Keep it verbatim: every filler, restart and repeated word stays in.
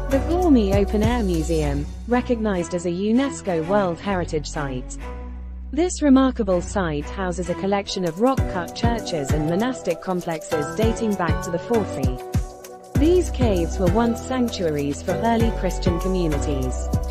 The Gormy Open Air Museum, recognized as a UNESCO World Heritage Site. This remarkable site houses a collection of rock-cut churches and monastic complexes dating back to the fourth century. These caves were once sanctuaries for early Christian communities.